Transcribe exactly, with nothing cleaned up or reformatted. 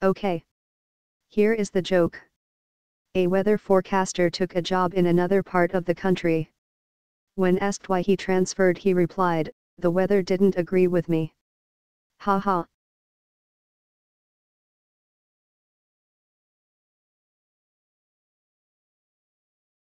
Okay. Here is the joke. A weather forecaster took a job in another part of the country. When asked why he transferred, he replied, "The weather didn't agree with me." Ha ha.